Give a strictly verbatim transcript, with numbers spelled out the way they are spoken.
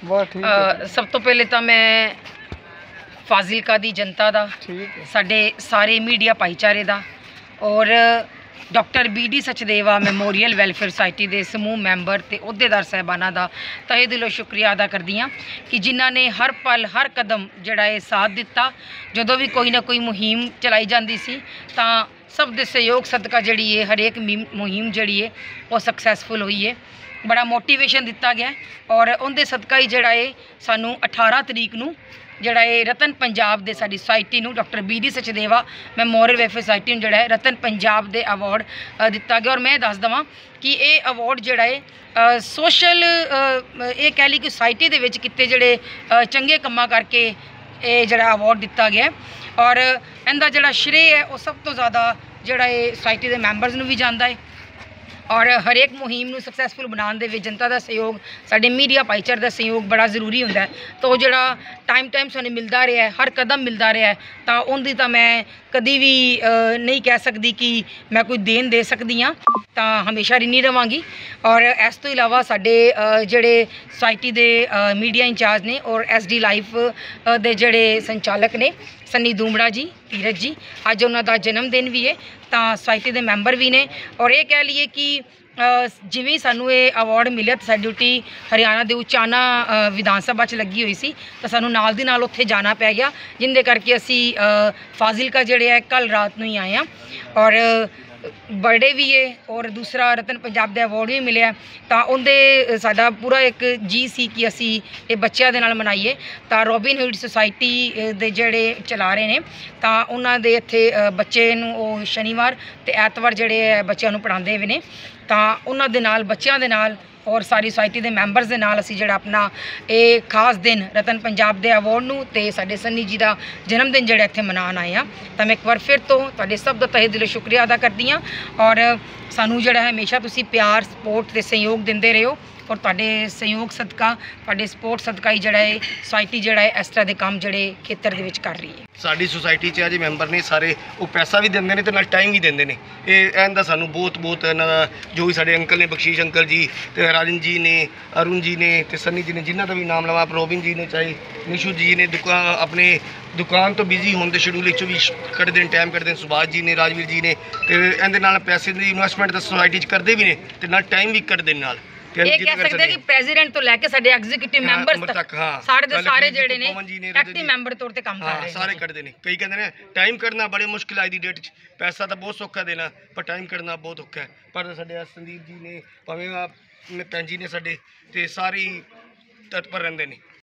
ਵਾਹ ਠੀਕ ਹੈ। ਸਭ ਤੋਂ ਪਹਿਲੇ ਤਾਂ ਮੈਂ ਫਾਜ਼ਿਲਕਾ ਦੀ ਜਨਤਾ ਦਾ, ਠੀਕ ਹੈ। ਸਾਡੇ ਸਾਰੇ ਮੀਡੀਆ ਭਾਈਚਾਰੇ ਦਾ ਔਰ doctor B D Sachdeva memorial welfare society ਦੇ ਸਮੂਹ ਮੈਂਬਰ ਤੇ ਅਹੁਦੇਦਾਰ ਸਾਹਿਬਾਨਾਂ ਦਾ ਤਹਿ ਦਿਲੋਂ ਸ਼ੁਕਰੀਆ ਅਦਾ ਕਰਦੀ ਹਾਂ ਕਿ ਜਿਨ੍ਹਾਂ ਨੇ ਹਰ ਪਲ ਹਰ ਕਦਮ ਜਿਹੜਾ ਇਹ ਸਾਥ ਦਿੱਤਾ। ਜਦੋਂ ਵੀ ਕੋਈ ਨਾ ਕੋਈ ਮੁਹਿੰਮ ਚਲਾਈ ਜਾਂਦੀ ਸੀ ਤਾਂ ਸਭ ਦੇ ਸਹਿਯੋਗ ਸਦਕਾ ਜਿਹੜੀ ਹੈ ਹਰੇਕ ਮੁਹਿੰਮ ਜਿਹੜੀ ਹੈ ਉਹ ਸਕਸੈਸਫੁਲ ਹੋਈ ਹੈ। ਬੜਾ ਮੋਟੀਵੇਸ਼ਨ ਦਿੱਤਾ ਗਿਆ ਔਰ ਉਹਦੇ ਸਦਕਾ ਹੀ ਜਿਹੜਾ ਇਹ ਸਾਨੂੰ ਅਠਾਰਾਂ ਤਰੀਕ ਨੂੰ ਜਿਹੜਾ ਇਹ ਰਤਨ ਪੰਜਾਬ ਦੇ ਸਾਡੀ ਸੁਸਾਇਟੀ ਨੂੰ doctor B D Sachdeva memorial welfare society ਨੂੰ ਜਿਹੜਾ ਹੈ ਰਤਨ ਪੰਜਾਬ ਦੇ ਅਵਾਰਡ ਦਿੱਤਾ ਗਿਆ। ਔਰ ਮੈਂ ਦੱਸ ਦੇਵਾਂ ਕਿ ਇਹ ਅਵਾਰਡ ਜਿਹੜਾ ਹੈ ਸੋਸ਼ਲ ਇਹ ਕਹਿ ਲਈ ਕਿ ਸੁਸਾਇਟੀ ਦੇ ਵਿੱਚ ਕਿਤੇ ਜਿਹੜੇ ਚੰਗੇ ਕੰਮਾਂ ਕਰਕੇ ਇਹ ਜਿਹੜਾ ਅਵਾਰਡ ਦਿੱਤਾ ਗਿਆ ਔਰ ਇਹਦਾ ਜਿਹੜਾ ਸ਼੍ਰੇ ਹੈ ਉਹ ਸਭ ਤੋਂ ਜ਼ਿਆਦਾ ਜਿਹੜਾ ਇਹ ਸੁਸਾਇਟੀ ਦੇ ਮੈਂਬਰਸ ਨੂੰ ਵੀ ਜਾਂਦਾ ਹੈ ਔਰ ਹਰੇਕ ਮੁਹਿੰਮ ਨੂੰ ਸਕਸੈਸਫੁਲ ਬਣਾਉਣ ਦੇ ਵਿੱਚ ਜਨਤਾ ਦਾ ਸਹਿਯੋਗ, ਸਾਡੇ ਮੀਡੀਆ ਭਾਈਚਾਰੇ ਦਾ ਸਹਿਯੋਗ ਬੜਾ ਜ਼ਰੂਰੀ ਹੁੰਦਾ ਹੈ। ਤਾਂ ਉਹ ਜਿਹੜਾ ਟਾਈਮ ਟਾਈਮ ਸਾਨੂੰ ਮਿਲਦਾ ਰਿਹਾ, ਹਰ ਕਦਮ ਮਿਲਦਾ ਰਿਹਾ, ਤਾਂ ਉਹਦੀ ਤਾਂ ਮੈਂ ਕਦੀ ਵੀ ਨਹੀਂ ਕਹਿ ਸਕਦੀ ਕਿ ਮੈਂ ਕੋਈ ਦੇਣ ਦੇ ਸਕਦੀ ਹਾਂ, ਤਾਂ ਹਮੇਸ਼ਾ ਰਿਣੀ ਰਵਾਂਗੀ। ਔਰ ਇਸ ਤੋਂ ਇਲਾਵਾ ਸਾਡੇ ਜਿਹੜੇ ਸੁਸਾਇਟੀ ਦੇ ਮੀਡੀਆ ਇੰਚਾਰਜ ਨੇ ਔਰ ਐਸ ਡੀ ਲਾਈਫ ਦੇ ਜਿਹੜੇ ਸੰਚਾਲਕ ਨੇ ਸੰਨੀ ਦੂਮੜਾ ਜੀ, ਧੀਰਜ ਜੀ, ਅੱਜ ਉਹਨਾਂ ਦਾ ਜਨਮ ਦਿਨ ਵੀ ਹੈ, ਤਾਂ ਸੁਸਾਇਟੀ ਦੇ ਮੈਂਬਰ ਵੀ ਨੇ। ਔਰ ਇਹ ਕਹਿ ਲਈਏ ਕਿ ਜਿਵੇਂ ਸਾਨੂੰ ਇਹ ਅਵਾਰਡ ਮਿਲਿਆ ਤਾਂ ਸਾਡੀ ਡਿਊਟੀ ਹਰਿਆਣਾ ਦੇ ਉਚਾਨਾ ਵਿਧਾਨ ਸਭਾ 'ਚ ਲੱਗੀ ਹੋਈ ਸੀ, ਤਾਂ ਸਾਨੂੰ ਨਾਲ ਦੀ ਨਾਲ ਉੱਥੇ ਜਾਣਾ ਪੈ ਗਿਆ, ਜਿਹਦੇ ਕਰਕੇ ਅਸੀਂ ਫਾਜ਼ਿਲਕਾ ਜਿਹੜੇ ਹੈ ਕੱਲ੍ਹ ਰਾਤ ਨੂੰ ਹੀ ਆਏ ਹਾਂ। ਔਰ ਬਰਥਡੇ ਵੀ ਹੈ ਔਰ ਦੂਸਰਾ ਰਤਨ ਪੰਜਾਬ ਦਾ ਅਵਾਰਡ ਵੀ ਮਿਲਿਆ, ਤਾਂ ਉਹਦੇ ਸਾਡਾ ਪੂਰਾ ਇੱਕ ਜੀ ਸੀ ਕਿ ਅਸੀਂ ਇਹ ਬੱਚਿਆਂ ਦੇ ਨਾਲ ਮਨਾਈਏ। ਤਾਂ ਰੋਬਿਨ ਹੁੱਡ ਸੁਸਾਇਟੀ ਦੇ ਜਿਹੜੇ ਚਲਾ ਰਹੇ ਨੇ, ਤਾਂ ਉਹਨਾਂ ਦੇ ਇੱਥੇ ਬੱਚੇ ਨੂੰ ਉਹ ਸ਼ਨੀਵਾਰ ਅਤੇ ਐਤਵਾਰ ਜਿਹੜੇ ਬੱਚਿਆਂ ਨੂੰ ਪੜ੍ਹਾਉਂਦੇ ਵੀ ਨੇ, ਤਾਂ ਉਹਨਾਂ ਦੇ ਨਾਲ ਬੱਚਿਆਂ ਦੇ ਨਾਲ ਔਰ ਸਾਰੀ ਸੁਸਾਇਟੀ ਦੇ ਮੈਂਬਰਸ ਦੇ ਨਾਲ ਅਸੀਂ ਜਿਹੜਾ ਆਪਣਾ ਇਹ ਖਾਸ ਦਿਨ ਰਤਨ ਪੰਜਾਬ ਦੇ ਅਵਾਰਡ ਨੂੰ ਅਤੇ ਸਾਡੇ ਸੰਨੀ ਜੀ ਦਾ ਜਨਮ ਦਿਨ ਜਿਹੜਾ ਇੱਥੇ ਮਨਾਉਣ ਆਏ ਹਾਂ। ਤਾਂ ਮੈਂ ਇੱਕ ਵਾਰ ਫਿਰ ਤੋਂ ਤੁਹਾਡੇ ਸਭ ਦਾ ਤਹਿ ਦਿਲੋਂ ਸ਼ੁਕਰੀਆ ਅਦਾ ਕਰਦੀ ਹਾਂ ਔਰ ਸਾਨੂੰ ਜਿਹੜਾ ਹਮੇਸ਼ਾ ਤੁਸੀਂ ਪਿਆਰ, ਸਪੋਰਟ ਅਤੇ ਸਹਿਯੋਗ ਦਿੰਦੇ ਰਹੋ ਔਰ ਤੁਹਾਡੇ ਸਹਿਯੋਗ ਸਦਕਾ, ਤੁਹਾਡੇ ਸਪੋਰਟ ਸਦਕਾ ਹੀ ਜਿਹੜਾ ਇਹ ਸੁਸਾਇਟੀ ਜਿਹੜਾ ਹੈ ਇਸ ਤਰ੍ਹਾਂ ਦੇ ਕੰਮ ਜਿਹੜੇ ਖੇਤਰ ਦੇ ਵਿੱਚ ਕਰ ਰਹੀ ਹੈ। ਸਾਡੀ ਸੁਸਾਇਟੀ 'ਚ ਅਜੇ ਮੈਂਬਰ ਨੇ ਸਾਰੇ, ਉਹ ਪੈਸਾ ਵੀ ਦਿੰਦੇ ਨੇ ਅਤੇ ਨਾਲ ਟਾਈਮ ਵੀ ਦਿੰਦੇ ਨੇ। ਇਹ ਇਹਦਾ ਸਾਨੂੰ ਬਹੁਤ ਬਹੁਤ ਇਹਨਾਂ ਦਾ, ਜੋ ਵੀ ਸਾਡੇ ਅੰਕਲ ਨੇ ਬਖਸ਼ੀਸ਼ ਅੰਕਲ ਜੀ ਅਤੇ ਰਾਜਨ ਜੀ ਨੇ, ਅਰੁਣ ਜੀ ਨੇ ਅਤੇ ਸੰਨੀ ਜੀ ਨੇ, ਜਿਨ੍ਹਾਂ ਦਾ ਵੀ ਨਾਮ ਲਵਾਂ, ਰੋਬਿਨ ਜੀ ਨੇ, ਚਾਹੇ ਨਿਸ਼ੂ ਜੀ ਨੇ, ਦੁਕਾਨ ਆਪਣੇ ਦੁਕਾਨ ਤੋਂ ਬਿਜ਼ੀ ਹੋਣ ਦੇ ਸ਼ਡਿਊਲ ਵਿੱਚੋਂ ਵੀ ਕੱਢਦੇ ਨੇ, ਟਾਈਮ ਕੱਢਦੇ ਨੇ, ਸੁਭਾਸ਼ ਜੀ ਨੇ, ਰਾਜਵੀਰ ਜੀ ਨੇ, ਅਤੇ ਇਹਦੇ ਨਾਲ ਪੈਸੇ ਦੀ ਇਨਵੈਸਟਮੈਂਟ ਤਾਂ ਸੁਸਾਇਟੀ 'ਚ ਕਰਦੇ ਵੀ ਨੇ ਅਤੇ ਨਾਲ ਟਾਈਮ ਵੀ ਕੱਢਦੇ ਨੇ ਨਾਲ। ਇਹ ਕਹਿ ਸਕਦੇ ਕਿ ਪ੍ਰੈਜ਼ੀਡੈਂਟ ਤੋਂ ਲੈ ਕੇ ਸਾਡੇ ਐਗਜ਼ੀਕਿਊਟਿਵ ਮੈਂਬਰਸ ਤੱਕ ਸਾਰੇ ਦੇ ਸਾਰੇ ਜਿਹੜੇ ਨੇ ਐਕਟਿਵ ਮੈਂਬਰ ਤੌਰ ਤੇ ਕੰਮ ਕਰ ਰਹੇ ਨੇ, ਸਾਰੇ ਕੱਢਦੇ ਨੇ। ਕਈ ਕਹਿੰਦੇ ਨੇ ਟਾਈਮ ਕੱਢਣਾ ਬੜੇ ਮੁਸ਼ਕਿਲ ਅੱਜ ਦੀ ਡੇਟ 'ਚ, ਪੈਸਾ ਤਾਂ ਬਹੁਤ ਸੌਖਾ ਦੇਣਾ ਪਰ ਟਾਈਮ ਕੱਢਣਾ ਬਹੁਤ ਔਖਾ ਹੈ। ਪਰ ਸਾਡੇ ਸੰਦੀਪ ਜੀ ਨੇ, ਭਾਵੇਂ ਭੈਣ ਜੀ ਨੇ ਸਾਡੇ, ਤੇ ਸਾਰੇ ਤਤਪਰ ਰਹਿੰਦੇ ਨੇ।